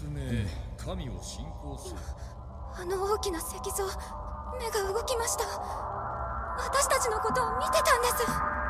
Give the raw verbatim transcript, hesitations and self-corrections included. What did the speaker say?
ね。神を信仰する。 あの大きな石像、目が動きました。私たちのことを見てたんです。